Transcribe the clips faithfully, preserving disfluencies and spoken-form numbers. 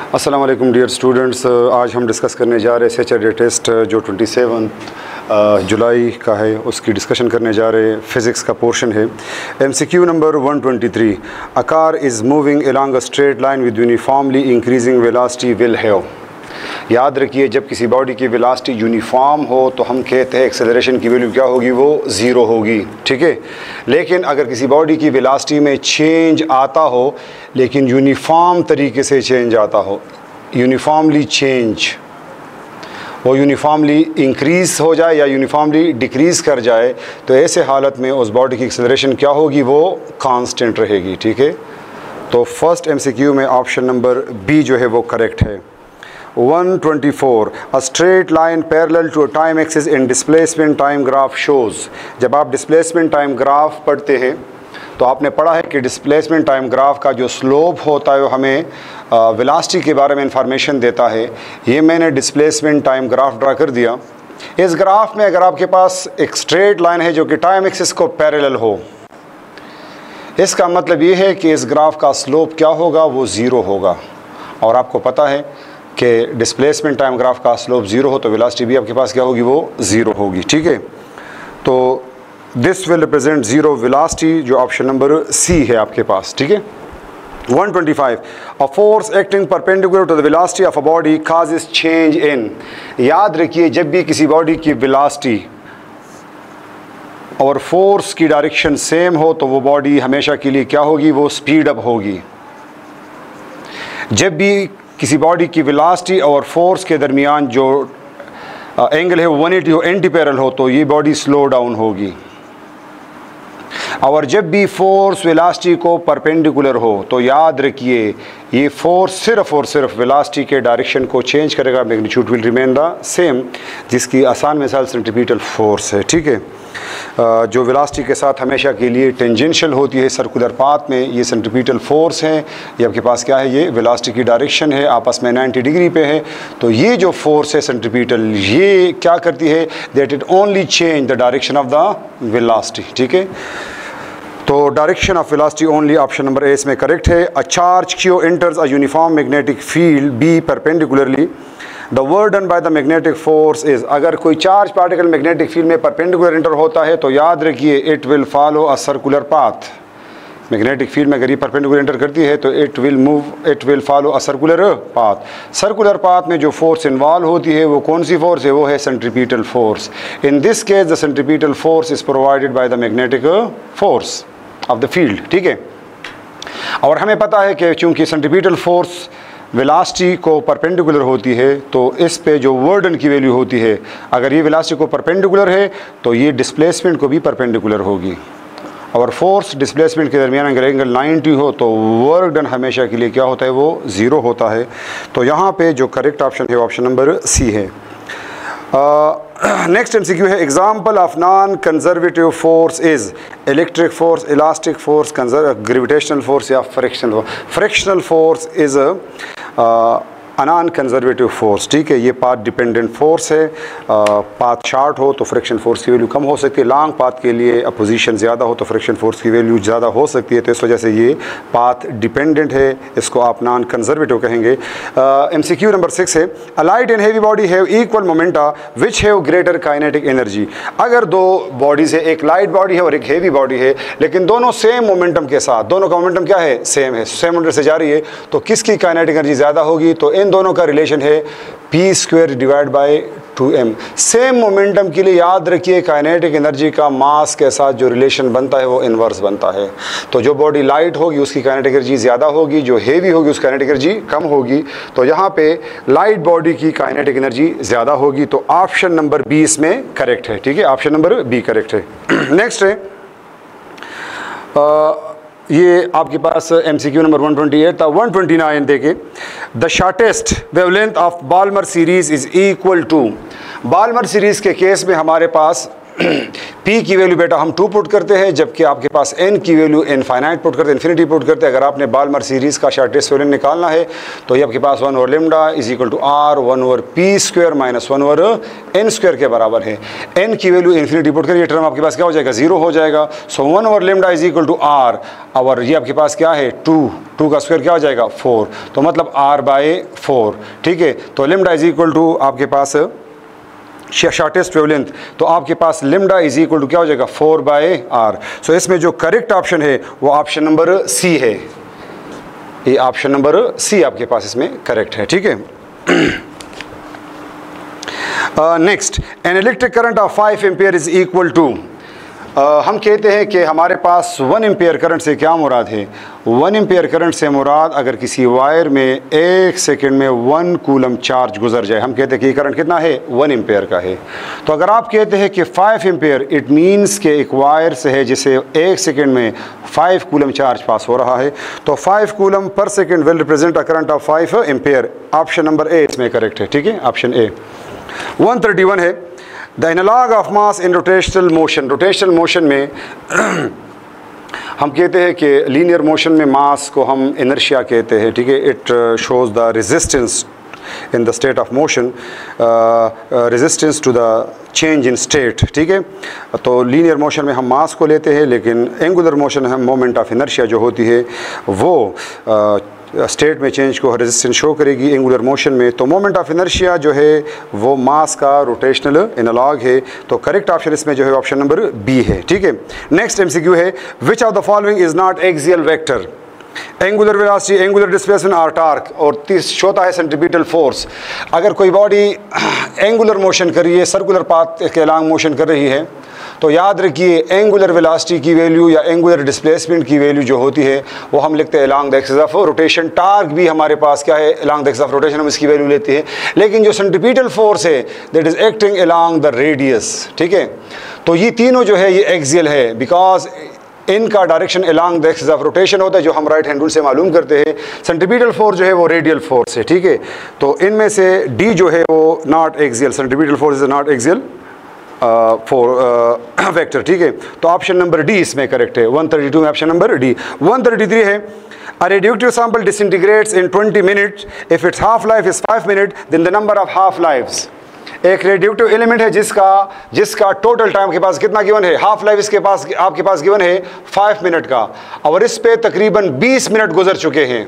अस्सलाम वालेकुम dear students, आज हम डिस्कस करने जा रहे हैं सैटरडे टेस्ट जो सत्ताईस जुलाई का है, उसकी डिस्कशन करने जा रहे हैं। फ़िज़िक्स का पोर्शन है। एमसीक्यू नंबर एक सौ तेईस, a car is moving along a straight line with uniformly increasing velocity will have. याद रखिए, जब किसी बॉडी की वेलोसिटी यूनिफॉर्म हो तो हम कहते हैं एक्सेलरेशन की वैल्यू क्या होगी, वो ज़ीरो होगी। ठीक है, लेकिन अगर किसी बॉडी की वेलोसिटी में चेंज आता हो लेकिन यूनिफॉर्म तरीके से चेंज आता हो, यूनिफॉर्मली चेंज, वो यूनिफॉर्मली इंक्रीज़ हो जाए या यूनिफॉर्मली डिक्रीज़ कर जाए, तो ऐसे हालत में उस बॉडी की एक्सेलरेशन क्या होगी, वो कांस्टेंट रहेगी। ठीक है, तो फर्स्ट एमसीक्यू में ऑप्शन नंबर बी जो है वो करेक्ट है। one twenty-four, a straight line parallel to a time axis in displacement time graph shows। जब आप displacement time graph पढ़ते हैं तो आपने पढ़ा है कि displacement time graph का जो slope होता है वो हमें velocity के बारे में इंफॉर्मेशन देता है। ये मैंने displacement time graph ड्रा कर दिया। इस ग्राफ में अगर आपके पास एक स्ट्रेट लाइन है जो कि टाइम एक्सिस को पैरेलल हो, इसका मतलब ये है कि इस ग्राफ का स्लोप क्या होगा, वो ज़ीरो होगा। और आपको पता है कि डिस्प्लेसमेंट टाइम ग्राफ का स्लोप ज़ीरो हो तो वेलोसिटी भी आपके पास क्या होगी, वो ज़ीरो होगी। ठीक है, तो this will represent zero velocity, जो ऑप्शन नंबर सी है आपके पास। ठीक है, one twenty-five, a force acting perpendicular to the velocity of a body causes change in. याद रखिए, जब भी किसी बॉडी की वेलोसिटी और फोर्स की डायरेक्शन सेम हो तो वो बॉडी हमेशा के लिए क्या होगी, वो स्पीड अप होगी। जब भी किसी बॉडी की वेलोसिटी और फोर्स के दरमियान जो एंगल है वो एक सौ अस्सी हो, एंटी पैरेलल हो, तो ये बॉडी स्लो डाउन होगी। और जब भी फोर्स वेलोसिटी को परपेंडिकुलर हो तो याद रखिए ये फोर्स सिर्फ और सिर्फ वेलोसिटी के डायरेक्शन को चेंज करेगा, magnitude will remain the same, जिसकी आसान मिसाल सेंट्रीपिटल फोर्स है। ठीक है, जो वेलोसिटी के साथ हमेशा के लिए टेंजेंशियल होती है सर्कुलर पाथ में, ये सेंट्रीपिटल फोर्स है। ये आपके पास क्या है, ये वेलोसिटी की डायरेक्शन है, आपस में नब्बे डिग्री पे है। तो ये जो फोर्स है सेंट्रीपिटल, ये क्या करती है, that it only change the direction of the velocity. ठीक है, तो direction of velocity only, option number A इसमें करेक्ट है। A charge Q enters a uniform magnetic field B perpendicularly, the work done by the magnetic force is. अगर कोई charge particle magnetic field में perpendicular enter होता है तो याद रखिए it will follow a circular path. Magnetic field में अगर ये परपेंडिकुलर एंटर करती है तो it will move, it will follow a circular path. Circular path में जो फोर्स इन्वॉल्व होती है वो कौन सी फोर्स है, वो है centripetal force. In this case the centripetal force is provided by the magnetic force of the field. ठीक है, और हमें पता है कि चूंकि सेंट्रीपिटल फोर्स वेलोसिटी को परपेंडिकुलर होती है तो इस पे जो वर्क डन की वैल्यू होती है, अगर ये वेलोसिटी को परपेंडिकुलर है तो ये डिस्प्लेसमेंट को भी परपेंडिकुलर होगी। और फोर्स डिस्प्लेसमेंट के दरमियान अगर एंगल नब्बे हो तो वर्क डन हमेशा के लिए क्या होता है, वो ज़ीरो होता है। तो यहाँ पे जो करेक्ट ऑप्शन है ऑप्शन नंबर सी है। नेक्स्ट एमसीक्यू है, example of non conservative force is electric force, elastic force, gravitational force या frictional force. Frictional force is non conservative force. ठीक है, ये पाथ डिपेंडेंट फोर्स है। पाथ शार्ट हो तो फ्रिक्शन फोर्स की वैल्यू कम हो सकती है, लॉन्ग पाथ के लिए अपोजिशन ज़्यादा हो तो फ्रिक्शन फोर्स की वैल्यू ज़्यादा हो सकती है। तो इस वजह से ये पाथ डिपेंडेंट है, इसको आप नॉन कंजर्वेटिव कहेंगे। M C Q number six है, a light and heavy body have equal momenta which have greater kinetic energy. अगर दो बॉडीज़ है, एक लाइट बॉडी है और एक हैवी बॉडी है, लेकिन दोनों सेम मोमेंटम के साथ, दोनों का मोमेंटम क्या है, सेम है, सेम मोमेंटम से जा रही है, तो किसकी काइनेटिक एनर्जी ज़्यादा होगी, तो इन दोनों का रिलेशन है p square divide by two m. Same momentum के लिए याद रखिए काइनेटिक एनर्जी का मास के साथ जो रिलेशन बनता है वो इन्वर्स बनता है। तो जो बॉडी लाइट होगी उसकी काइनेटिक एनर्जी ज़्यादा होगी, जो हेवी होगी उसकी काइनेटिक एनर्जी कम होगी। तो यहाँ पे लाइट बॉडी की काइनेटिक एनर्जी ज़्यादा होगी, तो ऑप्शन नंबर बी इसमें करेक्ट है। ठीक है, ऑप्शन नंबर बी करेक्ट है। नेक्स्ट है, आ, ये आपके पास एम सी क्यू नंबर एक सौ अट्ठाईस था। एक सौ उनतीस देखे, the shortest wavelength of Balmer series is equal to. Balmer series के केस में हमारे पास P की वैल्यू बेटा हम टू पुट करते हैं, जबकि आपके पास N की वैल्यू इनफाइनाइट पुट करते हैं, इन्फिनिटी पुट करते हैं। अगर आपने बाल्मर सीरीज़ का शॉर्टेस्ट वैल्यू निकालना है तो ये आपके पास one over lambda is equal to R one over p square minus one over n square के बराबर है। N की वैल्यू इन्फिनिटी पुट करिए, टर्म आपके पास क्या हो जाएगा, जीरो हो जाएगा। So one over lambda is equal to are, और ये आपके पास क्या है, टू, टू का स्क्वायर क्या हो जाएगा, फोर, तो मतलब आर बाय फोर। ठीक है, तो लेमडा इज इक्वल टू आपके पास शॉर्टेस्ट वेवलेंथ, तो आपके पास लेमडा इज इक्वल टू क्या हो जाएगा, फोर बाय आर। सो इसमें जो करेक्ट ऑप्शन है वो ऑप्शन नंबर सी है, ये ऑप्शन नंबर सी आपके पास इसमें करेक्ट है। ठीक है, next, an electric current of five ampere is equal to, हम कहते हैं कि हमारे पास वन एम्पियर करंट से क्या मुराद है, वन एम्पियर करंट से मुराद अगर किसी वायर में एक सेकंड में वन कूलम चार्ज गुजर जाए, हम कहते हैं कि ये करंट कितना है, वन एम्पियर का है। तो अगर आप कहते हैं कि फाइव एम्पियर, इट मीन्स के एक वायर से है जिसे एक सेकंड में फाइव कूलम चार्ज पास हो रहा है, तो five coulomb per second will represent a current of five ampere. Option number A इसमें करेक्ट है। ठीक है, option A. One thirty one है, the analogue of mass in rotational motion, rotational motion में हम कहते हैं कि लीनियर मोशन में मास को हम इनर्शिया कहते हैं। ठीक है, it shows the resistance in the state of motion, resistance to the change in state. ठीक है, तो लीनियर मोशन में हम मास को लेते हैं, लेकिन एंगुलर मोशन में हम मोमेंट ऑफ इनर्शिया जो होती है वो uh, स्टेट में चेंज को रेजिस्टेंस शो करेगी एंगुलर मोशन में। तो मोमेंट ऑफ इनर्शिया जो है वो मास का रोटेशनल एनालॉग है, तो करेक्ट ऑप्शन इसमें जो है ऑप्शन नंबर बी है। ठीक है, नेक्स्ट एमसीक्यू है, which of the following is not axial vector, angular velocity, angular displacement और टार्क, और तीस चौथा है सेंट्रीपिटल फोर्स। अगर कोई बॉडी एंगुलर मोशन कर रही है, सर्कुलर पाथ के अलॉन्ग मोशन कर रही है, तो याद रखिए एंगुलर वेलोसिटी की वैल्यू या एंगुलर डिस्प्लेसमेंट की वैल्यू जो होती है वो हम लिखते हैं along the axis of rotation. Torque भी हमारे पास क्या है, along the axis of rotation, हम इसकी वैल्यू लेते हैं। लेकिन जो सेंट्रीपिटल फोर्स है that is acting along the radius. ठीक है, तो ये तीनों जो है ये एक्सियल है, बिकॉज इनका direction along the axis of rotation होता है, जो हम राइट हैंड रूल से मालूम करते हैं। सेंट्रीपिटल फोर्स जो है वो रेडियल फोर्स है। ठीक है, तो इनमें से डी जो है वो not axial, centripetal force is not axial for vector. ठीक है, तो ऑप्शन नंबर डी इसमें करेक्ट है। वन थर्टी टू में option number D. One thirty three है, a radioactive sample disintegrates in twenty minutes, if its half life is five minutes, then the number of half lives। एक radioactive element है जिसका जिसका total time के पास कितना given है, half life इसके पास आपके पास गिवन है फाइव मिनट का, और इस पे तकरीबन बीस मिनट गुजर चुके हैं।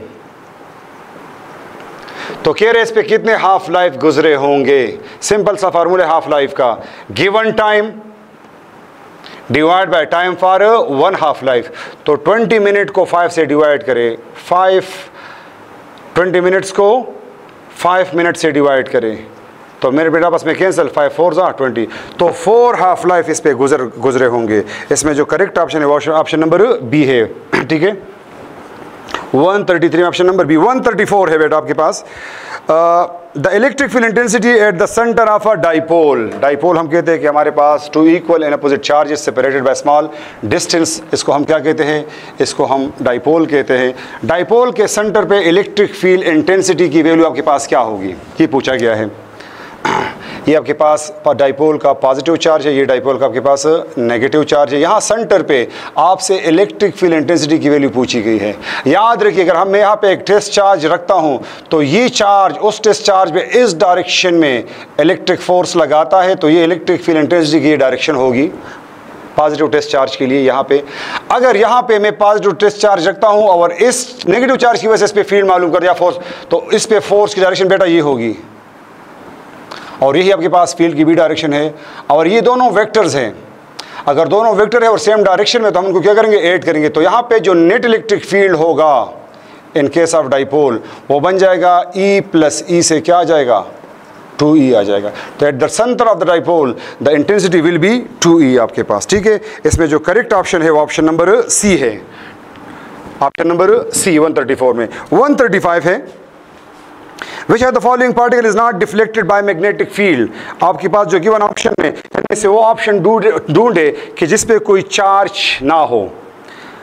तो कह रहे इस पे कितने हाफ लाइफ गुजरे होंगे। सिंपल सा फार्मूला हाफ लाइफ का, given time divide by time for one half life. तो ट्वेंटी मिनट को फाइव से डिवाइड करें, फाइव ट्वेंटी मिनट्स को फाइव मिनट से डिवाइड करें, तो मेरे बेटा आपस में कैंसिल, फाइव फोर जा ट्वेंटी, तो फोर हाफ लाइफ इस पे गुजर गुजरे होंगे। इसमें जो करेक्ट ऑप्शन है वो ऑप्शन नंबर बी है। ठीक है, one thirty three option number B. One thirty four है बेटा आपके पास, the electric field intensity at the centre of a dipole. Dipole हम कहते हैं कि हमारे पास two equal and opposite charges separated by small distance, इसको हम क्या कहते हैं, इसको हम डाइपोल कहते हैं। डाइपोल के सेंटर पे इलेक्ट्रिक फील्ड इंटेंसिटी की वैल्यू आपके पास क्या होगी, ये पूछा गया है। ये आपके पास डाइपोल का पॉजिटिव चार्ज है, ये डाइपोल का आपके पास नेगेटिव चार्ज है। यहाँ सेंटर पे आपसे इलेक्ट्रिक फील्ड इंटेंसिटी की वैल्यू पूछी गई है। याद रखिए अगर हम मैं यहाँ पे एक टेस्ट चार्ज रखता हूँ तो ये चार्ज उस टेस्ट चार्ज पे इस डायरेक्शन में इलेक्ट्रिक फोर्स लगाता है, तो ये इलेक्ट्रिक फील्ड इंटेंसिटी की ये डायरेक्शन होगी पॉजिटिव टेस्ट चार्ज के लिए। यहाँ पे अगर यहाँ पे मैं पॉजिटिव टेस्ट चार्ज रखता हूँ और इस नेगेटिव चार्ज की वजह से इस पे फील्ड मालूम कर दिया फोर्स, तो इस पे फोर्स की डायरेक्शन बेटा ये होगी, और यही आपके पास फील्ड की भी डायरेक्शन है। और ये दोनों वेक्टर्स हैं, अगर दोनों वेक्टर है और सेम डायरेक्शन में तो हम उनको क्या करेंगे, ऐड करेंगे। तो यहाँ पे जो नेट इलेक्ट्रिक फील्ड होगा इन केस ऑफ डाइपोल वो बन जाएगा E प्लस ई से क्या आ जाएगा, टू ई आ जाएगा। तो at the centre of the dipole the intensity will be two E आपके पास। ठीक है, इसमें जो करेक्ट ऑप्शन है वो ऑप्शन नंबर सी है, option number C one thirty four में। वन थर्टी फाइव है, Which of the following particle is not deflected by magnetic field? आपके पास जो गिवन ऑप्शन में इनमें से वो ऑप्शन ढूंढे ढूंढे कि जिस पे कोई चार्ज ना हो।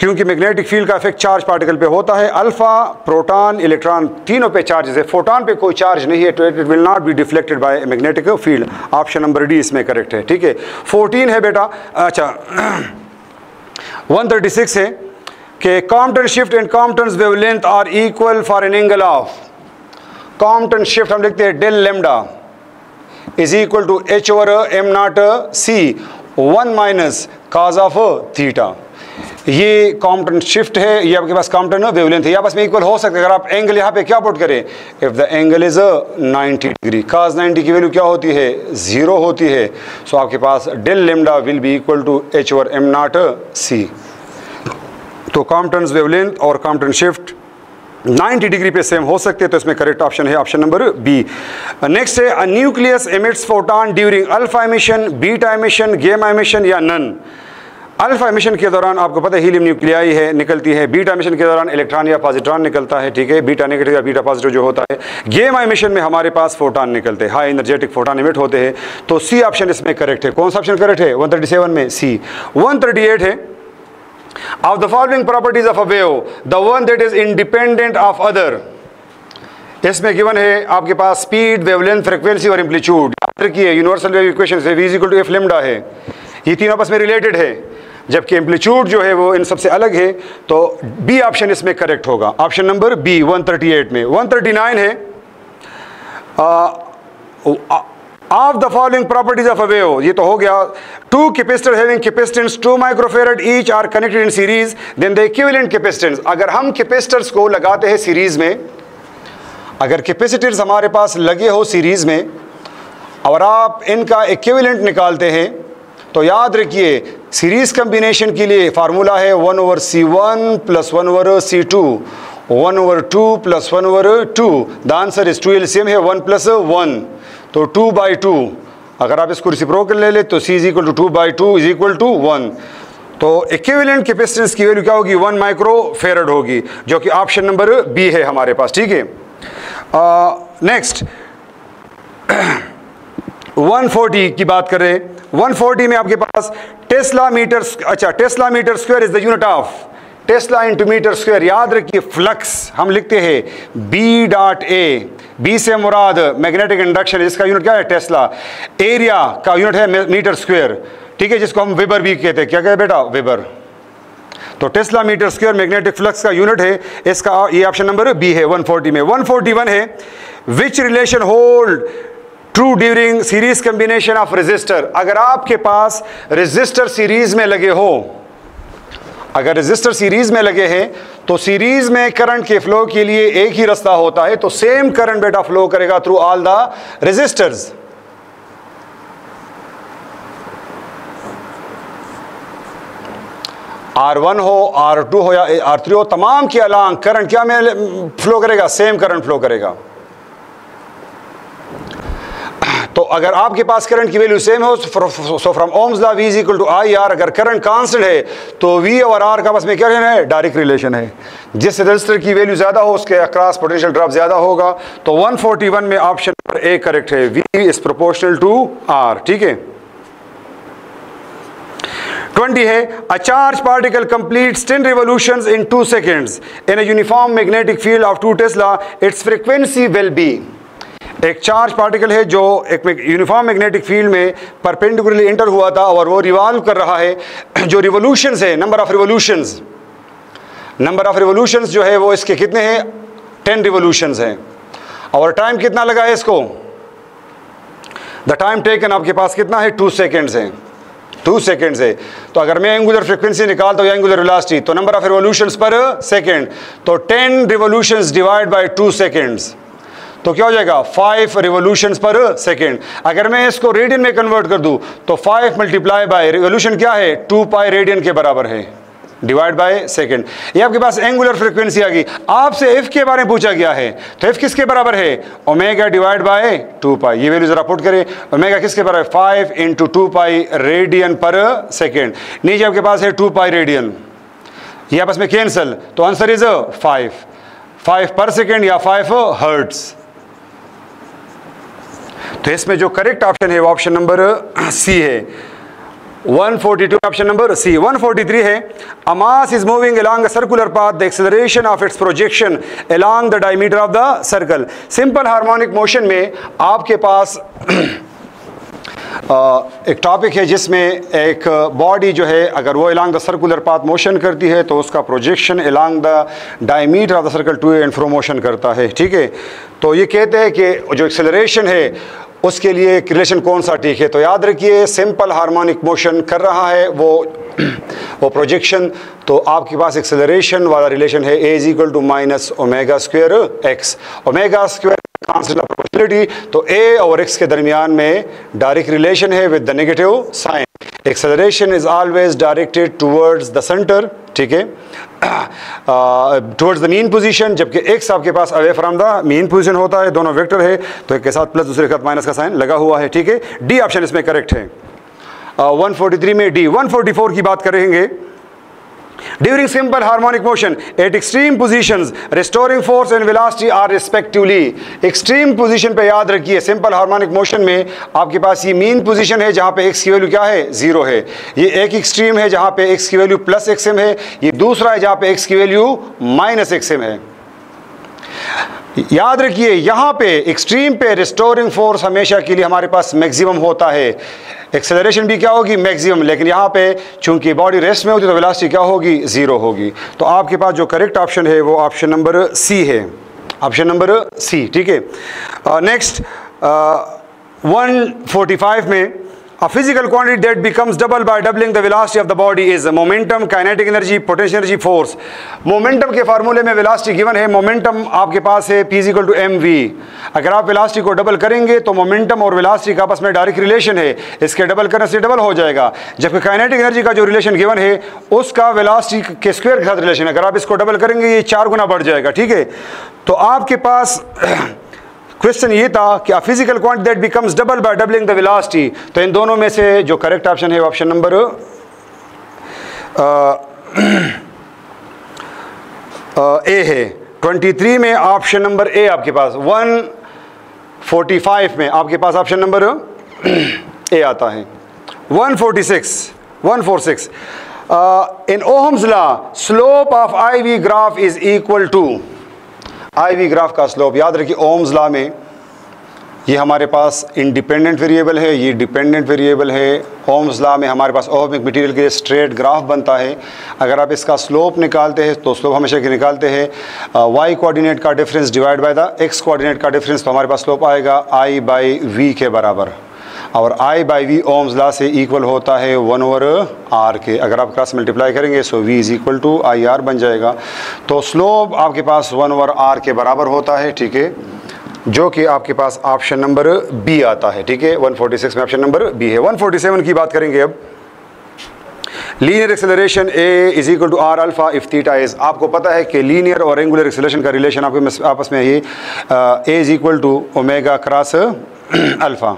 क्योंकि मैग्नेटिक फील्ड का इफेक्ट चार्ज पार्टिकल पे होता है। अल्फा, प्रोटॉन, इलेक्ट्रॉन तीनों पे चार्जेस है। फोटॉन पे कोई चार्ज नहीं है, तो it will not be deflected by magnetic field. Option number D इसमें करेक्ट है, ठीक है। फोर्टीन है बेटा, अच्छा वन थर्टी सिक्स है कि Compton shift and Compton wavelength are equal for an angle of, Compton shift हम लिखते हैं del lambda is equal to h over m nought c one minus cos of theta. ये Compton shift है, ये आपके पास Compton wavelength है, आपस में इक्वल हो सकते हैं। अगर आप एंगल यहाँ पे क्या पुट करें, if the angle is ninety degree, cos ninety की वैल्यू क्या होती है, जीरो होती है। सो so आपके पास del lambda will be equal to h over m nought c. तो कॉम्पटन वेवलेंथ और कॉम्पटन शिफ्ट नाइन्टी डिग्री पे सेम हो सकते हैं, तो इसमें करेक्ट ऑप्शन है ऑप्शन नंबर बी। नेक्स्ट है a nucleus emits photon during alpha emission, beta emission, gamma emission या नन। अल्फा एमिशन के दौरान आपको पता है हीलियम न्यूक्लियाई है निकलती है, बीटा एमिशन के दौरान इलेक्ट्रॉन या पॉजिट्रॉन निकलता है, ठीक है, बीटा नेगेटिव या बीटा पॉजिटिव जो होता है। गामा एमिशन में हमारे पास फोटॉन निकलते हैं, हाई एनर्जेटिक फोटॉन एमिट होते हैं। तो सी ऑप्शन इसमें करेक्ट है। कौन सा ऑप्शन करेक्ट है, वन थर्टी सेवन में सी। वन थर्टी एट है of the following properties of a wave the one that is independent of other। इसमें गिवन है आपके पास स्पीड, वेवलेंथ, फ्रीक्वेंसी और एम्पलीट्यूड। याद रखिए यूनिवर्सल वेव इक्वेशन से v equal to F lambda है, ये तीनों आपस में रिलेटेड है, जबकि एम्पलीट्यूड जो है वो इन सबसे अलग है। तो बी ऑप्शन इसमें करेक्ट होगा, option number B one thirty eight में। वन थर्टी नाइन है of the following properties of a wave, ये तो हो गया। two capacitors having capacitance two microfarad each are connected in series, then the equivalent capacitance। अगर हम capacitors को लगाते हैं सीरीज में, अगर capacitors हमारे पास लगे हो सीरीज में और आप इनका equivalent निकालते हैं, तो याद रखिए सीरीज कम्बिनेशन के लिए फार्मूला है one over c one plus one over c two, one over two plus one over two. The answer is two LCM है वन प्लस वन, तो टू बाई टू। अगर आप इसको रेसिप्रोकल ले ले तो c is equal to two by two is equal to one. तो equivalent capacitance की वैल्यू क्या होगी, वन माइक्रो फेरड होगी, जो कि ऑप्शन नंबर बी है हमारे पास, ठीक है। नेक्स्ट वन फोर्टी की बात करें, वन फोर्टी में आपके पास टेस्ला मीटर, अच्छा tesla metre square is the unit of tesla into metre square. याद रखिए फ्लक्स हम लिखते हैं बी डॉट ए, बी से मुराद मैग्नेटिक इंडक्शन, जिसका यूनिट क्या है टेस्ला। एरिया का यूनिट है मीटर स्क्वायर, ठीक है, जिसको हम वेबर भी कहते हैं। क्या कहते बेटा, वेबर। तो tesla metre square magnetic flux का यूनिट है, इसका ये ऑप्शन नंबर बी है वन फोर्टी में। वन फोर्टी वन है which relation hold true during series combination of resistor. अगर आपके पास रेजिस्टर सीरीज में लगे हो, अगर रेजिस्टर सीरीज में लगे हैं तो सीरीज में करंट के फ्लो के लिए एक ही रास्ता होता है, तो सेम करंट बेटा फ्लो करेगा through all the resistors. R one हो, आर टू हो या आर थ्री हो, तमाम के अलांग करंट क्या में फ्लो करेगा, सेम करंट फ्लो करेगा। तो अगर आपके पास करंट की वैल्यू सेम हो, so from Ohm's law V is equal to I R. अगर करंट कांस्टेंट है तो V और R का आपस में क्या है, डायरेक्ट रिलेशन है। जिस रेजिस्टर की वैल्यू ज्यादा हो उसके अक्रॉस पोटेंशियल ड्रॉप ज्यादा होगा। तो वन फोर्टी वन में ऑप्शन नंबर ए करेक्ट है, V is proportional to R, ठीक है। ट्वेंटी है a charge particle completes ten revolutions in two seconds in a uniform magnetic field of two tesla, its frequency will be. एक charge particle है जो एक uniform magnetic field में perpendicularly enter हुआ था और वो रिवॉल्व कर रहा है। जो रिवॉल्यूशंस है, number of revolutions, number of revolutions जो है वो इसके कितने हैं, टेन रिवॉल्यूशंस हैं। और टाइम कितना लगा है इसको, द टाइम टेकन आपके पास कितना है, टू सेकेंड्स है, टू सेकेंड्स है। तो अगर मैं एंगुलर फ्रीक्वेंसी निकालता हूँ, एंगुलर वेलोसिटी, तो number of revolutions per second, तो ten revolutions divide by two seconds, तो क्या हो जाएगा, फाइव रिवॉल्यूशंस पर सेकेंड। अगर मैं इसको रेडियन में कन्वर्ट कर दूं तो फाइव मल्टीप्लाई बाय रिवॉल्यूशन क्या है, टू पाई रेडियन के बराबर है, डिवाइड बाय सेकेंड। ये आपके पास एंगुलर फ्रीक्वेंसी आ गई। आपसे एफ के बारे में पूछा गया है, तो एफ किसके बराबर है, omega divide by two pi. ये वैल्यू जरा पुट करें, ओमेगा किसके बराबर है, five into two pi radian per second. नीचे आपके पास है टू पाई रेडियन, ये आपस में कैंसल, तो answer is five, five per second या फाइव हर्ट्ज। तो इसमें जो करेक्ट ऑप्शन है वो ऑप्शन नंबर सी है। One forty two option number C. One forty three है a mass is moving along a circular path the acceleration of its projection along the diameter of the circle. Simple harmonic motion में आपके पास एक topic है जिसमें एक body जो है अगर वो along the circular path motion करती है तो उसका projection along the diameter of the circle to and fro motion करता है, ठीक है। तो ये कहते हैं कि जो एक्सेलरेशन है उसके लिए रिलेशन कौन सा ठीक है। तो याद रखिए सिंपल हार्मोनिक मोशन कर रहा है वो वो प्रोजेक्शन, तो आपके पास एक्सेलरेशन वाला रिलेशन है A is equal to minus omega square X. Omega square constant of proportionality, तो ए और एक्स के दरमियान में डायरेक्ट रिलेशन है with the negative sign. Acceleration is always directed towards the centre, ठीक है, टुवर्ड्स द मीन पोजीशन, जबकि X आपके पास away from the mean position होता है। दोनों वेक्टर है तो एक के साथ प्लस दूसरे के साथ माइनस का साइन लगा हुआ है, ठीक है। डी ऑप्शन इसमें करेक्ट है। वन फोर्टी थ्री में डी। वन फोर्टी फोर की बात करेंगे। During simple harmonic motion at extreme positions restoring force and velocity are respectively। extreme position पे याद रखिए simple harmonic motion में आपके पास ये mean position है जहाँ पे x की वैल्यू क्या है, जीरो है। ये एक extreme है जहाँ पे x की वैल्यू प्लस एक्स एम है, ये दूसरा है जहाँ पे x की वैल्यू माइनस एक्स एम है। याद रखिए यहाँ पे एक्सट्रीम पे रिस्टोरिंग फोर्स हमेशा के लिए हमारे पास मैक्सिमम होता है, एक्सेलरेशन भी क्या होगी मैक्सिमम, लेकिन यहाँ पे चूंकि बॉडी रेस्ट में होती है तो वेलोसिटी क्या होगी, जीरो होगी। तो आपके पास जो करेक्ट ऑप्शन है वो ऑप्शन नंबर सी है, ऑप्शन नंबर सी, ठीक है। नेक्स्ट वन फोर्टी फाइव में A physical quantity that becomes double by doubling the velocity of the body is momentum, kinetic energy, potential energy, force। Momentum के फार्मूले में velocity given है, momentum आपके पास है p equal to M V. अगर आप वेलोसिटी को डबल करेंगे तो मोमेंटम और वेलोसिटी का आपस में डायरेक्ट रिलेशन है, इसके डबल करने से डबल हो जाएगा। जबकि काइनेटिक एनर्जी का जो रिलेशन गिवन है उसका वेलोसिटी के स्क्वायर के साथ रिलेशन है, अगर आप इसको डबल करेंगे ये चार गुना बढ़ जाएगा, ठीक है। तो आपके पास क्वेश्चन ये था कि physical quantity that becomes double by doubling the velocity, तो इन दोनों में से जो करेक्ट ऑप्शन है ऑप्शन नंबर ए है। ट्वेंटी थ्री में ऑप्शन नंबर ए आपके पास, वन फोर्टी फाइव में आपके पास ऑप्शन नंबर ए आता है। One forty six one forty six in Ohm's law slope of I V graph is equal to, I V graph का slope याद रखिए ओम्स लॉ में ये हमारे पास इंडिपेंडेंट वेरिएबल है, ये डिपेंडेंट वेरिएबल है। ओम्स लॉ में हमारे पास ओहमिक मटेरियल के स्ट्रेट ग्राफ बनता है। अगर आप इसका स्लोप निकालते हैं तो स्लोप हमेशा के निकालते हैं वाई कोऑर्डिनेट का difference divide by the X coordinate का डिफरेंस, तो हमारे पास स्लोप आएगा आई बाई वी के बराबर, और I by V Ohm's law से इक्वल होता है वन ओवर आर के। अगर आप क्रॉस मल्टीप्लाई करेंगे so V is equal to I R बन जाएगा। तो स्लोप आपके पास वन ओवर आर के बराबर होता है, ठीक है, जो कि आपके पास ऑप्शन नंबर बी आता है, ठीक है। वन फोर्टी सिक्स में ऑप्शन नंबर बी है। वन फोर्टी सेवन की बात करेंगे अब। Linear acceleration A is equal to R alpha if theta is. आपको पता है कि लीनियर और एंगुलर एक्सेलरेशन का रिलेशन आपके आपस में ये A is equal to omega cross alpha,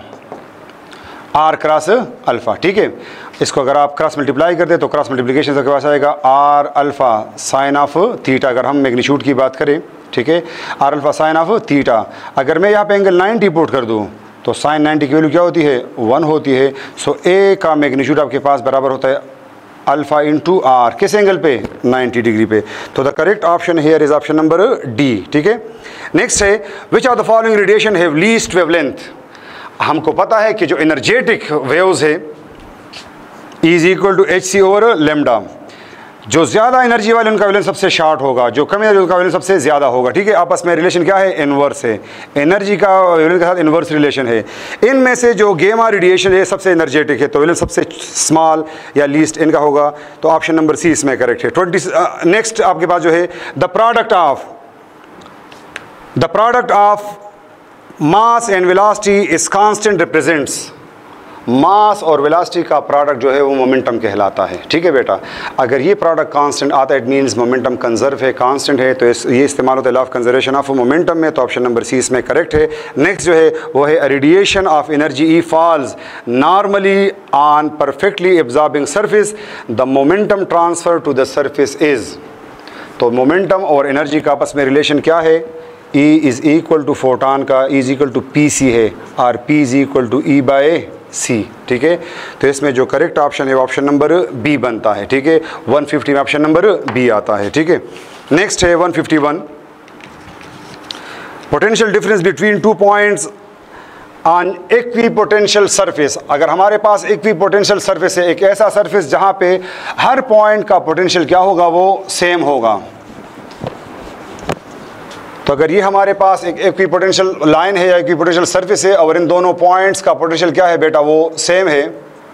R cross alpha, ठीक है। इसको अगर आप क्रॉस मल्टीप्लाई करते हैं तो क्रॉस मल्टीप्लिकेशन से पास आएगा R alpha sine of theta. अगर हम मैग्नीट्यूड की बात करें, ठीक है, R alpha sine of theta. अगर मैं यहाँ पे एंगल नाइन्टी पुट कर दूँ तो साइन नाइन्टी की वैल्यू क्या होती है, वन होती है। सो ए का मैग्नीट्यूड आपके पास बराबर होता है अल्फा इंटू आर, किस एंगल पे, नाइन्टी डिग्री पे। तो the correct option here is option number D, ठीक है। नेक्स्ट है which of the following radiation have least wavelength. हमको पता है कि जो एनर्जेटिक वेव्स है is equal to H C over lambda. जो ज़्यादा एनर्जी वाले उनका वेवलेंथ सबसे शॉर्ट होगा, जो कम एनर्जी उनका वेवलेंथ सबसे ज़्यादा होगा, ठीक है। आपस में रिलेशन क्या है, इनवर्स है। एनर्जी का वेवलेंथ के साथ इनवर्स रिलेशन है। इनमें से जो गेमा रेडिएशन है सबसे एनर्जेटिक है, तो वेवलेंथ सबसे स्मॉल या लीस्ट इनका होगा। तो ऑप्शन नंबर सी इसमें करेक्ट है। ट्वेंटी नेक्स्ट आपके पास जो है the product of the product of mass and velocity is constant represents. Mass और वेलोसिटी का प्रोडक्ट जो है वो मोमेंटम कहलाता है, ठीक है बेटा। अगर ये प्रोडक्ट कांस्टेंट आता है इट मींस मोमेंटम कंजर्व है, कांस्टेंट है, तो इस ये इस्तेमाल होता है law of conservation of momentum में। तो ऑप्शन नंबर सी इसमें करेक्ट है। नेक्स्ट जो है वो है radiation of energy E falls normally on perfectly absorbing surface, the momentum transfer to the surface is. तो मोमेंटम और एनर्जी का आपस में रिलेशन क्या है, E is equal to photon का is equal to P C है, और P is equal to E by C, ठीक है। तो इसमें जो करेक्ट ऑप्शन है वो ऑप्शन नंबर बी बनता है, ठीक है। वन फिफ्टी में ऑप्शन नंबर बी आता है, ठीक है। नेक्स्ट है one fifty one, potential difference between two points on equipotential surface. अगर हमारे पास इक्विपोटेंशियल सरफेस है, एक ऐसा सरफेस जहां पे हर पॉइंट का पोटेंशियल क्या होगा, वो सेम होगा। तो अगर ये हमारे पास एक इक्विपोटेंशियल लाइन है या इक्विपोटेंशियल सरफेस है और इन दोनों पॉइंट्स का पोटेंशियल क्या है बेटा, वो सेम है,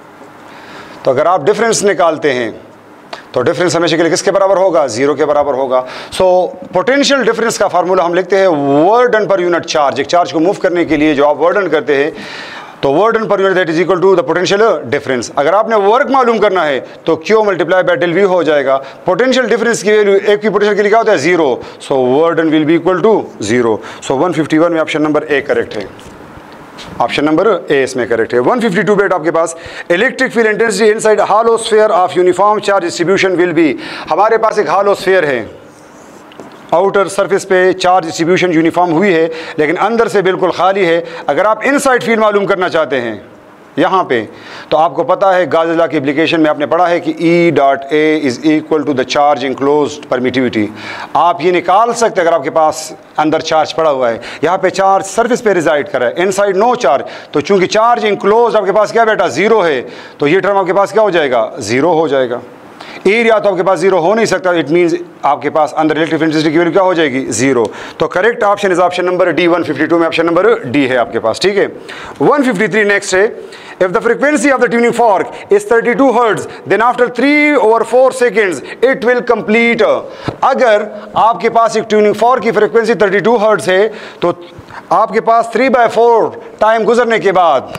तो अगर आप डिफरेंस निकालते हैं तो डिफरेंस हमेशा के लिए किसके बराबर होगा, जीरो के बराबर होगा। सो पोटेंशियल डिफरेंस का फार्मूला हम लिखते हैं work done per unit charge. एक चार्ज को मूव करने के लिए जो आप वर्क डन करते हैं तो work done per unit that is equal to the potential difference. अगर आपने वर्क मालूम करना है तो Q multiply by del V हो जाएगा। पोटेंशियल डिफरेंस की वैल्यू एक की पोटेंशियल के लिए क्या होता है, zero. So work done will be equal to zero. So one fifty one में ऑप्शन नंबर ए करेक्ट है, ऑप्शन नंबर ए इसमें करेक्ट है। वन फिफ्टी टू बेट आपके पास electric field intensity inside hollow sphere of uniform charge distribution will be. हमारे पास एक हॉलो स्फीयर है, आउटर सरफेस पे चार्ज डिस्ट्रीब्यूशन यूनिफॉर्म हुई है लेकिन अंदर से बिल्कुल खाली है। अगर आप इनसाइड फील्ड मालूम करना चाहते हैं यहाँ पे, तो आपको पता है गॉस लॉ की एप्लीकेशन में आपने पढ़ा है कि E dot A is equal to the charge enclosed permittivity. आप ये निकाल सकते हैं अगर आपके पास अंदर चार्ज पड़ा हुआ है, यहाँ पे चार्ज सरफेस पे रिजाइड कर रहा है, इनसाइड नो चार्ज, तो चूंकि चार्ज इंक्लोज आपके पास क्या बेटा, जीरो है, तो ये टर्म आपके पास क्या हो जाएगा, जीरो हो जाएगा। एरिया तो आपके पास जीरो हो नहीं सकता, इट मींस आपके पास अंदर इलेक्ट्रिक इंटेंसिटी की वैल्यू क्या हो जाएगी, जीरो। तो correct option is option number D. One fifty two में ऑप्शन नंबर डी है आपके पास, ठीक है। वन फिफ्टी थ्री नेक्स्ट है, if the frequency of the tuning fork is thirty-two hertz then after three over four seconds it will complete। अगर आपके पास एक ट्यूनिंग फॉर्क की फ्रीक्वेंसी thirty-two hertz है तो आपके पास थ्री बाय फोर टाइम गुजरने के बाद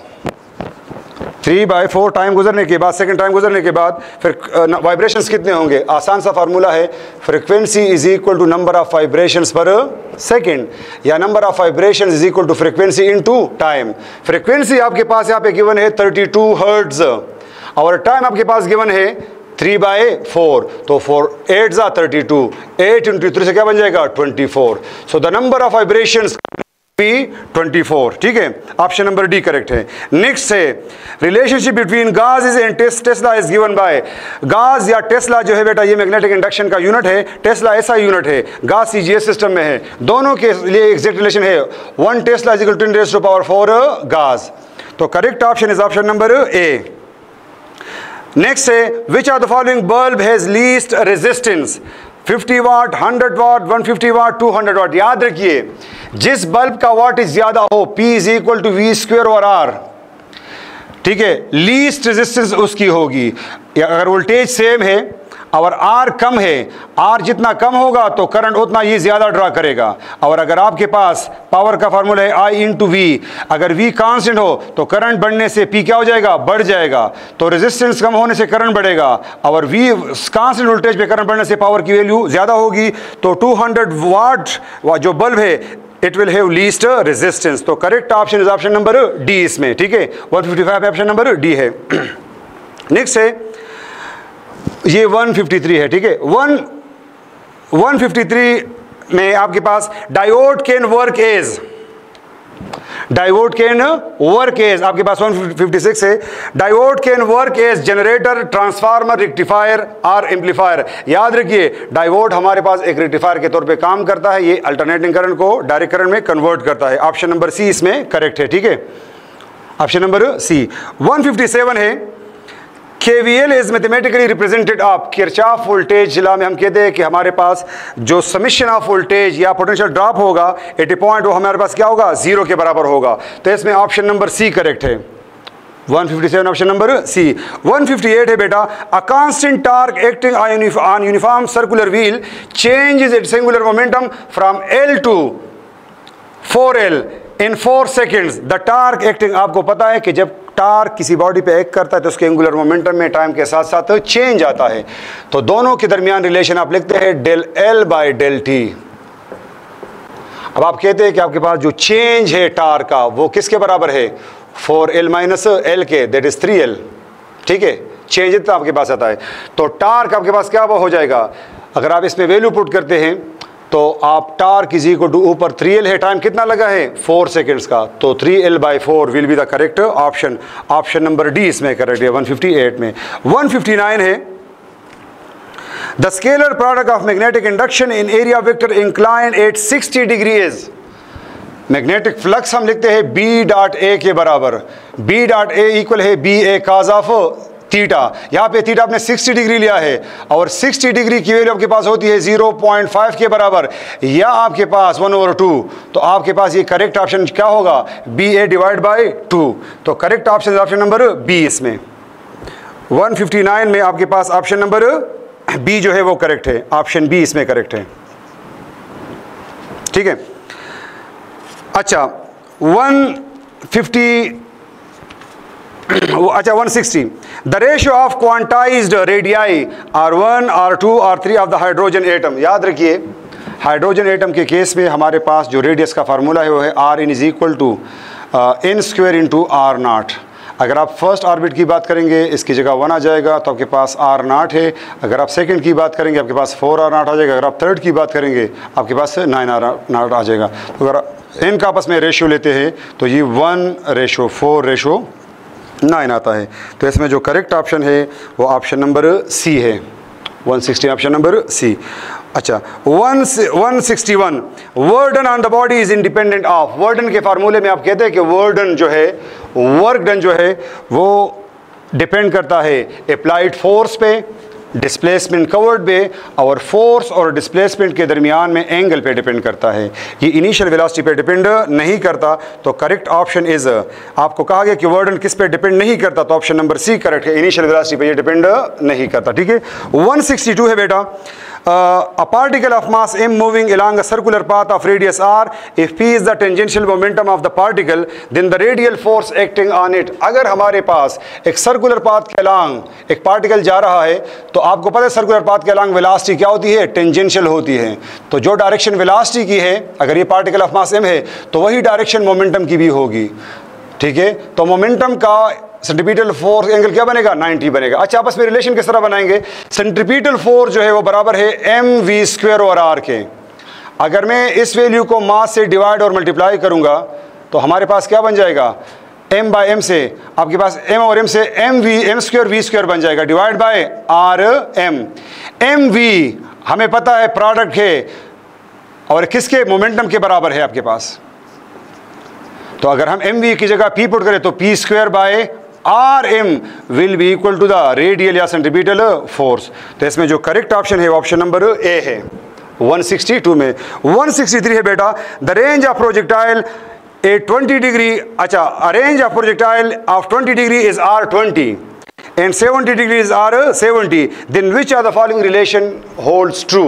थ्री बाई फोर टाइम गुजरने के बाद सेकंड टाइम गुजरने के बाद फिर वाइब्रेशंस कितने होंगे, आसान सा फार्मूला है, frequency is equal to number of vibrations per second, या number of vibrations is equal to frequency into time. Frequency आपके पास यहाँ पे गिवन है थर्टी टू हर्ट्ज और टाइम आपके पास गिवन है थ्री बाई फोर, तो फोर एट जा thirty two, eight into three से क्या बन जाएगा, twenty four. So the number of vibrations twenty four, ठीक है। ऑप्शन नंबर डी करेक्ट है। नेक्स्ट है relationship between gauss and tesla is given by. Gauss या टेस्ला जो है बेटा ये मैग्नेटिक इंडक्शन का यूनिट है, टेस्ला ऐसा यूनिट है, गाज सीजीएस सिस्टम में है, दोनों के लिए एग्जैक्ट रिलेशन है, one tesla is equal to ten raised to power four gauss. तो correct option is option number A. Next है which are the following bulb has least resistance, fifty watt, hundred watt, one fifty watt, two hundred watt. याद रखिए जिस bulb का watt ज्यादा हो P is equal to V square और R, ठीक है, लीस्ट रेजिस्टेंस उसकी होगी। अगर वोल्टेज सेम है और R कम है, R जितना कम होगा तो करंट उतना ही ज्यादा ड्रा करेगा। और अगर आपके पास पावर का फार्मूला है I इंटू वी, अगर V कांस्टेंट हो तो करंट बढ़ने से P क्या हो जाएगा, बढ़ जाएगा, तो रेजिस्टेंस कम होने से करंट बढ़ेगा और V कांस्टेंट वोल्टेज पे करंट बढ़ने से पावर की वैल्यू ज्यादा होगी। तो टू हंड्रेड वाट जो बल्ब है it will have least resistance. तो correct option is option number D इसमें, ठीक है। One fifty five option number D है। नेक्स्ट है ये वन फिफ्टी थ्री है, ठीक है। वन वन फिफ्टी थ्री में आपके पास diode can work as, diode can work as आपके पास वन फिफ्टी सिक्स है, diode can work as generator, transformer, rectifier और एम्पलीफायर। याद रखिए डायोड हमारे पास एक रेक्टिफायर के तौर पे काम करता है, ये अल्टरनेटिंग करंट को डायरेक्ट करंट में कन्वर्ट करता है। ऑप्शन नंबर सी इसमें करेक्ट है, ठीक है, option number C. One fifty seven है K V L is mathematically represented of Kirchhoff voltage law में हम कहते हैं कि हमारे पास जो समिशन ऑफ वोल्टेज या पोटेंशियल ड्रॉप होगा एट ए पॉइंट वो हमारे पास क्या होगा, जीरो के बराबर होगा। तो इसमें ऑप्शन नंबर सी करेक्ट है, one fifty seven option number C. One fifty eight है बेटा a constant torque acting on uniform circular wheel changes its angular momentum from L to four L in four seconds. The torque acting, आपको पता है कि जब torque किसी body पे act करता है तो उसके एंगुलर मोमेंटम में टाइम के साथ साथ चेंज आता है। तो दोनों के दरमियान रिलेशन आप लिखते हैं del L by del T. अब आप कहते हैं कि आपके पास जो चेंज है टार्क का वो किसके बराबर है, फोर एल माइनस एल के, दैट इज थ्री एल, ठीक है, चेंज इतना आपके पास आता है। तो टार्क आपके पास क्या हो जाएगा, अगर आप इसमें वैल्यू पुट करते हैं तो आप टार्क इज इक्वल टू ऊपर थ्री एल है, टाइम कितना लगा है फोर सेकेंड्स का, तो three L by four will be the correct option. Option number D इसमें करेक्ट है वन फिफ्टी एट में। वन फिफ्टी नाइन है the scalar product of magnetic induction in area vector incline at sixty degree is. Magnetic flux हम लिखते हैं B dot A के बराबर, B dot ए equal है B A cos of theta. यहाँ पे थीटा आपने साठ डिग्री लिया है और साठ डिग्री की वैल्यू आपके पास होती है ज़ीरो पॉइंट फाइव के बराबर या आपके पास वन ओवर टू, तो आपके पास ये करेक्ट ऑप्शन क्या होगा B A divide by two. तो correct option option number B इसमें। वन फिफ्टी नाइन में आपके पास ऑप्शन नंबर बी जो है वो करेक्ट है, ऑप्शन बी इसमें करेक्ट है। ठीक है, अच्छा वन फिफ्टी अच्छा one sixty the ratio of quantized radii R one R two R three of the hydrogen atom. याद रखिए हाइड्रोजन एटम के केस में हमारे पास जो रेडियस का फार्मूला है वो है R n is equal to n square into R naught. अगर आप फर्स्ट ऑर्बिट की बात करेंगे इसकी जगह वन आ जाएगा तो आपके पास आर नाट है। अगर आप सेकंड की बात करेंगे आपके पास फोर आर नाट आ जाएगा। अगर आप थर्ड की बात करेंगे आपके पास नाइन आर नाट आ जाएगा। तो अगर इन का आपस में रेशियो लेते हैं तो ये one ratio four ratio nine आता है। तो इसमें जो करेक्ट ऑप्शन है वो ऑप्शन नंबर सी है, one sixty option number C. अच्छा one one sixty one work done on the body is independent of. Work done के फार्मूले में आप कहते हैं कि वर्डन जो है वर्क डन जो है वो डिपेंड करता है अप्लाइड फोर्स पे, डिस्प्लेसमेंट कवर्ड पे और फोर्स और डिस्प्लेसमेंट के दरमियान में एंगल पे डिपेंड करता है। ये इनिशियल वेलोसिटी पे डिपेंड नहीं करता। तो करेक्ट ऑप्शन इज, आपको कहा गया कि वर्डन किस पे डिपेंड नहीं करता तो ऑप्शन नंबर सी करेक्ट है, इनिशियल वेलोसिटी पे ये डिपेंड नहीं करता। ठीक है, वन सिक्सटी टू है बेटा a particle of mass m moving along a circular path of radius r, if p is the tangential momentum of the particle then the radial force acting on it। अगर हमारे पास एक circular path के along एक particle जा रहा है तो आपको पता है सर्कुलर पाथ के अलॉन्ग वेलोसिटी क्या होती है टेंजेंशियल होती है। तो जो डायरेक्शन वेलोसिटी की है अगर ये पार्टिकल ऑफ मास m है तो वही डायरेक्शन मोमेंटम की भी होगी। ठीक है, तो मोमेंटम का सेंट्रीपिटल फोर्स एंगल क्या बनेगा नाइंटी बनेगा। अच्छा आपस में रिलेशन किस तरह बनाएंगे, सेंट्रीपिटल फोर्स जो है वो बराबर है एम वी स्क्वायर और आर के। अगर मैं इस वैल्यू को मास से डिवाइड और मल्टीप्लाई करूंगा तो हमारे पास क्या बन जाएगा m बाई एम से आपके पास m और m से M V M square V square बन जाएगा divide by R M. M V हमें पता है प्रोडक्ट है और किसके मोमेंटम के बराबर है आपके पास। तो अगर हम एम वी की जगह p पुट करें तो p square by R M will be equal to the radial या सेंट्रीपिटल फोर्स। तो इसमें जो करेक्ट ऑप्शन है ऑप्शन नंबर ए है वन सिक्सटी टू में। वन सिक्सटी थ्री है बेटा the range of projectile a twenty degree. अच्छा uh range of projectile of twenty degree is R twenty and seventy degree is R seventy, then which are the following relation holds true.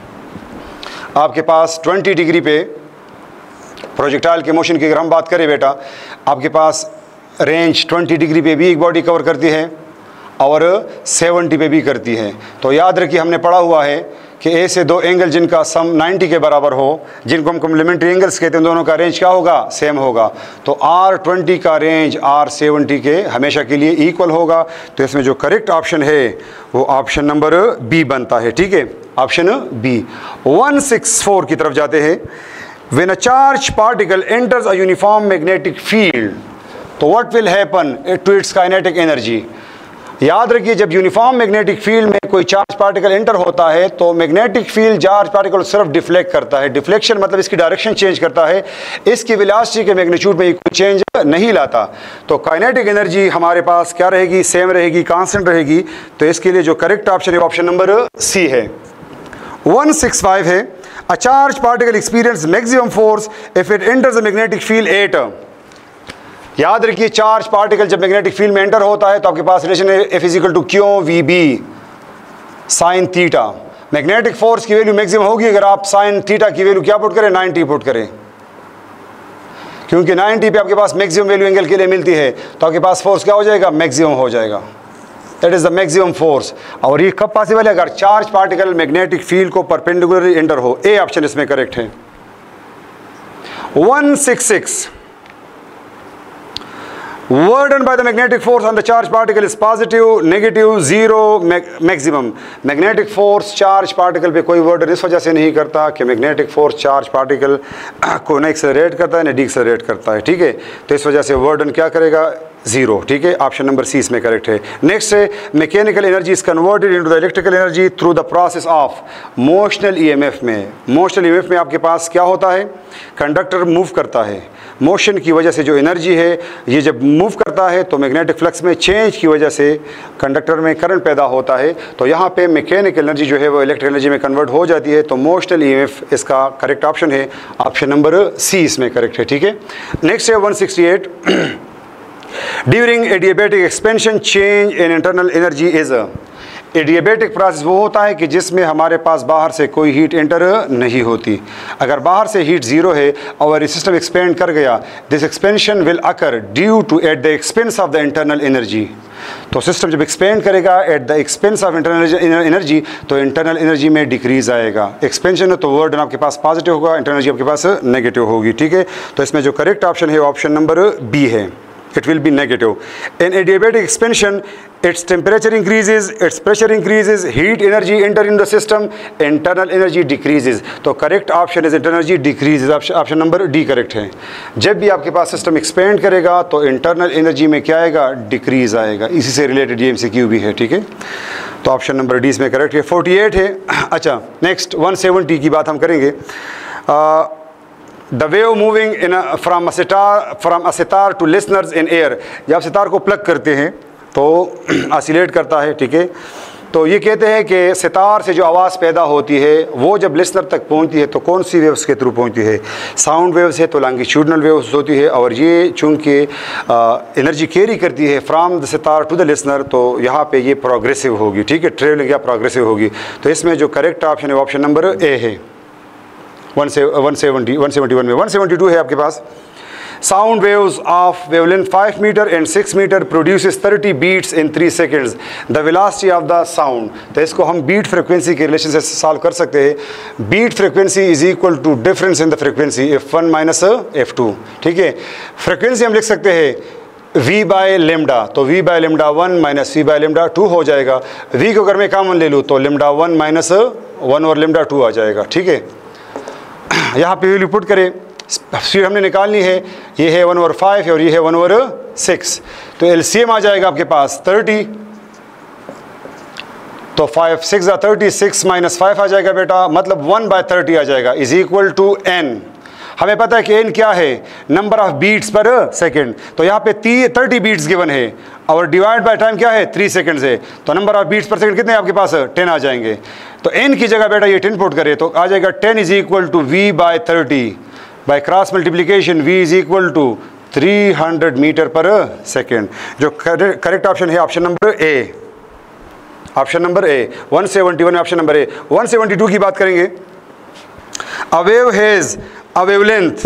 आपके पास twenty degree पे projectile के motion की अगर हम बात करें बेटा आपके पास रेंज ट्वेंटी डिग्री पे भी एक बॉडी कवर करती है और सेवेंटी पे भी करती है। तो याद रखिए हमने पढ़ा हुआ है कि ए से दो एंगल जिनका सम नाइंटी के बराबर हो जिनको हम कॉम्प्लीमेंट्री एंगल्स कहते हैं दोनों का रेंज क्या होगा सेम होगा। तो आर ट्वेंटी का रेंज आर सेवेंटी के हमेशा के लिए इक्वल होगा। तो इसमें जो करेक्ट ऑप्शन है वो ऑप्शन नंबर बी बनता है। ठीक है, option B. One six four की तरफ जाते हैं। When a charge particle enters a uniform magnetic field तो what will happen to its kinetic energy. याद रखिए जब यूनिफॉर्म मैग्नेटिक फील्ड में कोई चार्ज पार्टिकल एंटर होता है तो मैग्नेटिक फील्ड चार्ज पार्टिकल सिर्फ डिफ्लेक्ट करता है। डिफ्लेक्शन मतलब इसकी डायरेक्शन चेंज करता है, इसकी वेलोसिटी के मैग्नीट्यूड में कोई चेंज नहीं लाता। तो काइनेटिक एनर्जी हमारे पास क्या रहेगी सेम रहेगी कांस्टेंट रहेगी। तो इसके लिए जो करेक्ट ऑप्शन है ऑप्शन नंबर सी है। वन सिक्स फाइव है a charge particle experience maximum force if it enters the magnetic field at. याद रखिए चार्ज पार्टिकल जब मैग्नेटिक फील्ड में एंटर होता है तो आपके पास रिलेशन है F equal to Q V B sine theta. Magnetic force की वैल्यू मैक्सिमम होगी अगर आप साइन थीटा की वैल्यू क्या पुट करें नाइंटी पुट करें, क्योंकि नाइंटी पे आपके पास मैक्सिमम वैल्यू एंगल के लिए मिलती है तो आपके पास फोर्स क्या हो जाएगा मैक्सिमम हो जाएगा। That is the maximum force. और ये कब पॉसिबल है अगर चार्ज पार्टिकल मैग्नेटिक फील्ड को परपेंडिकुलरली एंटर हो। ए ऑप्शन इसमें करेक्ट है। One six six work done by the magnetic force on the charge particle is positive, negative, zero, maximum. Magnetic force charge particle पे कोई work done इस वजह से नहीं करता कि मैग्नेटिक फोर्स चार्ज पार्टिकल को न एक्सेलरेट करता है न डीएक्सेलरेट करता है, ठीक है। तो इस वजह से वर्क डन क्या करेगा, जीरो, ठीक है। ऑप्शन नंबर सी इसमें करेक्ट है। नेक्स्ट है mechanical energy is converted into the electrical energy through the process of motional EMF में। मोशनल ईएमएफ में आपके पास क्या होता है, कंडक्टर मूव करता है, मोशन की वजह से जो एनर्जी है ये जब मूव करता है तो मैग्नेटिक फ्लक्स में चेंज की वजह से कंडक्टर में करंट पैदा होता है। तो यहाँ पे मैकेनिकल एनर्जी जो है वो इलेक्ट्रिकल एनर्जी में कन्वर्ट हो जाती है। तो मोशनल ईएमएफ इसका करेक्ट ऑप्शन है, ऑप्शन नंबर सी इसमें करेक्ट है, ठीक है। नेक्स्ट है one sixty eight during adiabatic expansion change in internal energy is a. Adiabatic process वो होता है कि जिसमें हमारे पास बाहर से कोई हीट एंटर नहीं होती। अगर बाहर से हीट जीरो है और सिस्टम एक्सपेंड कर गया, this expansion will occur due to at the expense of the internal energy. तो सिस्टम जब एक्सपेंड करेगा at the expense of internal energy तो इंटरनल एनर्जी में डिक्रीज आएगा। एक्सपेंशन है तो वर्ड आपके पास पॉजिटिव होगा, इंटरनल एनर्जी आपके पास नेगेटिव होगी, ठीक है। तो इसमें जो करेक्ट ऑप्शन है ऑप्शन नंबर बी है, it will be negative. In adiabatic expansion, its temperature increases, its pressure increases, heat energy enter in the system, internal energy decreases. तो correct option is internal energy decreases. option number D correct है। जब भी आपके पास system expand करेगा तो internal energy में क्या आएगा, डिक्रीज आएगा। इसी से रिलेटेड ये एमसीक्यू भी है, ठीक है। तो ऑप्शन नंबर डी इसमें करेक्ट है। फोर्टी एट है। अच्छा नेक्स्ट वन सेवेंटी की बात हम करेंगे। uh, The wave moving in a, from a sitar from a sitar to listeners in air। जब आप सितार को प्लग करते हैं तो ऑसिलेट करता है, ठीक है। तो ये कहते हैं कि सितार से जो आवाज़ पैदा होती है वो जब लिसनर तक पहुंचती है तो कौन सी वेव्स के थ्रू पहुंचती है, साउंड वेव्स है तो लॉन्गिट्यूडनल वेव्स होती है। और ये चूँकि एनर्जी कैरी करती है from the sitar to the listener तो यहाँ पे ये प्रोग्रेसिव होगी, ठीक है, ट्रेवलिंग या प्रोग्रेसिव होगी। तो इसमें जो करेक्ट ऑप्शन है ऑप्शन नंबर ए है। वन से one seventy one seventy one में वन सेवेंटी टू है आपके पास। Sound waves of wavelength five metre and six metre produces thirty beats in three seconds the velocity of the sound. तो इसको हम beat frequency के relation से solve कर सकते हैं। Beat frequency is equal to difference in the frequency F one minus F two, ठीक है। फ्रिक्वेंसी हम लिख सकते हैं v बाय लेमडा, तो v by lambda one minus V by lambda two हो जाएगा। v को अगर मैं कॉमन ले लूँ तो लेमडा वन माइनस वन और लेमडा टू आ जाएगा, ठीक है। यहाँ पे वैल्यू पुट करें, स्पीड हमने निकालनी है, ये है वन ओवर फाइव है और ये है वन ओवर सिक्स। तो एलसीएम आ जाएगा आपके पास थर्टी। तो फाइव सिक्स आ थर्टी, सिक्स माइनस फाइव आ जाएगा बेटा, मतलब वन बाय थर्टी आ जाएगा इज इक्वल टू एन। हमें पता है कि एन क्या है, number of beats per second. तो यहाँ पे ती थर्टी बीट्स गिवन है और डिवाइड बाय टाइम क्या है, थ्री सेकेंड्स है। तो number of beats per second कितने आपके पास, टेन आ जाएंगे। तो एन की जगह बेटा ये टेन पुट करे तो आ जाएगा ten is equal to V by thirty by cross multiplication V is equal to three hundred metre per second. जो करेक्ट ऑप्शन है option number A, option number A. One seventy one option number A. One seventy two की बात करेंगे। A wave has a wavelength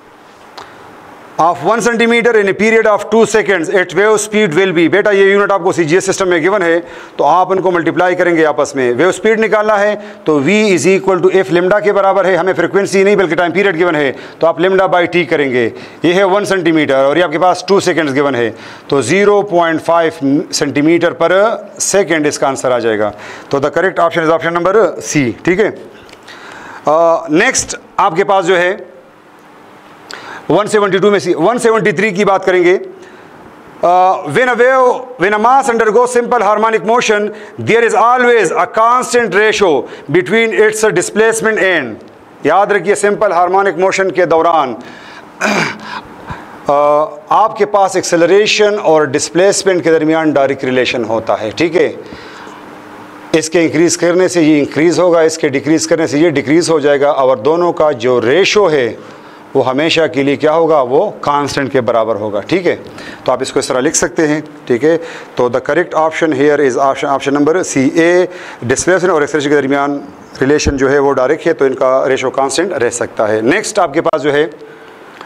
of one centimeter in a period of two seconds its wave speed will be। बेटा ये unit आपको CGS system में given है तो आप उनको मल्टीप्लाई करेंगे आपस में। वेव स्पीड निकालना है तो v is equal to F lambda के बराबर है, हमें फ्रीक्वेंसी नहीं बल्कि टाइम पीरियड गिवन है तो आप लेमडा बाई टी करेंगे। ये है वन सेंटीमीटर और ये आपके पास टू सेकेंड्स गिवन है तो zero point five centimetre per second इसका आंसर आ जाएगा। तो the correct option is option number C, ठीक है। नेक्स्ट uh, आपके पास जो है वन सेवेंटी टू में सी वन सेवेंटी थ्री की बात करेंगे। When a wave when a mass undergo simple harmonic motion there is always a constant ratio between its displacement and. याद रखिए सिंपल हार्मोनिक मोशन के दौरान uh, आपके पास acceleration और डिस्प्लेसमेंट के दरमियान डायरेक्ट रिलेशन होता है, ठीक है। इसके इंक्रीज़ करने से ये इंक्रीज़ होगा, इसके डिक्रीज़ करने से ये डिक्रीज़ हो जाएगा और दोनों का जो रेशो है वो हमेशा के लिए क्या होगा, वो कांस्टेंट के बराबर होगा, ठीक है। तो आप इसको इस तरह लिख सकते हैं, ठीक है। तो the correct option here is option option number C A. Displacement और एक्सेलरेशन के दरमियान रिलेशन जो है वो डायरेक्ट है तो इनका रेशो कांस्टेंट रह सकता है। नेक्स्ट आपके पास जो है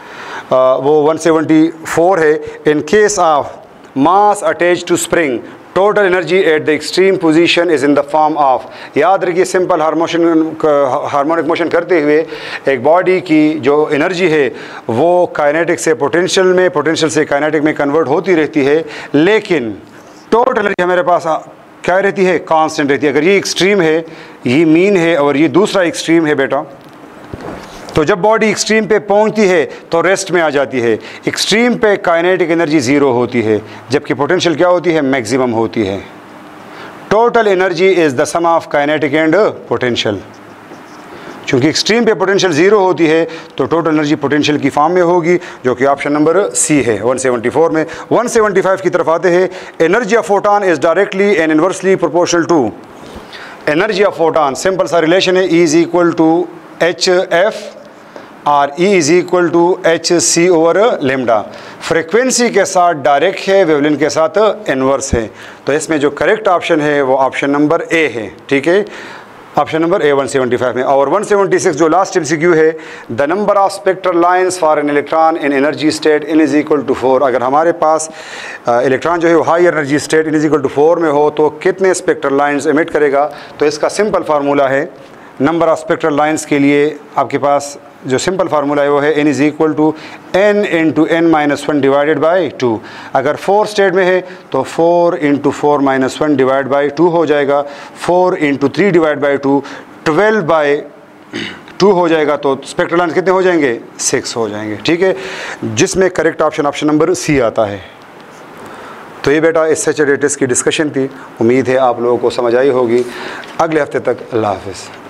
आ, वो वन सेवेंटी फोर है। In case of mass attach to spring total energy at the extreme position is in the form of, याद रखिए सिंपल हार्मोशन हार्मोनिक मोशन करते हुए एक बॉडी की जो एनर्जी है वो काइनेटिक से पोटेंशियल में, पोटेंशियल से काइनेटिक में कन्वर्ट होती रहती है, लेकिन टोटल एनर्जी हमारे पास क्या रहती है, कांस्टेंट रहती है। अगर ये एक्सट्रीम है, ये मीन है और ये दूसरा एक्सट्रीम है बेटा, तो जब बॉडी एक्सट्रीम पे पहुंचती है तो रेस्ट में आ जाती है। एक्सट्रीम पे काइनेटिक एनर्जी ज़ीरो होती है, जबकि पोटेंशियल क्या होती है, मैक्सिमम होती है। Total energy is the sum of kinetic and potential. चूँकि एक्सट्रीम पे पोटेंशियल ज़ीरो होती है तो टोटल एनर्जी पोटेंशियल की फॉर्म में होगी, जो कि ऑप्शन नंबर सी है वन सेवेंटी फोर में। वन सेवेंटी फाइव की तरफ आते हैं। Energy of photon is directly and inversely proportional to, energy of photon simple सा रिलेशन है, E is equal to H F और E is equal to H C over lambda. Frequency के साथ direct है, वेवलेंथ के साथ inverse है। तो इसमें जो करेक्ट ऑप्शन है वो ऑप्शन नंबर ए है, ठीक है, option number A one seventy five में। और वन सेवेंटी सिक्स जो लास्ट एमसीक्यू है, the number of spectral lines for an electron in energy state N is equal to four. अगर हमारे पास इलेक्ट्रॉन जो है वो high energy state N is equal to four में हो तो कितने स्पेक्ट्रल लाइंस एमिट करेगा। तो इसका सिंपल फार्मूला है, नंबर ऑफ स्पेक्ट्रल लाइंस के लिए आपके पास जो सिंपल फार्मूला है वो है n is equal to N into N minus one divided by two. अगर फोर स्टेट में है तो four into four minus one divide by two हो जाएगा, four into three divide by two twelve by two हो जाएगा। तो spectral lines कितने हो जाएंगे, सिक्स हो जाएंगे, ठीक है, जिसमें correct option option number C आता है। तो ये बेटा इस सैचुरेटेड की डिस्कशन थी, उम्मीद है आप लोगों को समझ आई होगी। अगले हफ्ते तक अल्लाह हाफ़िज़।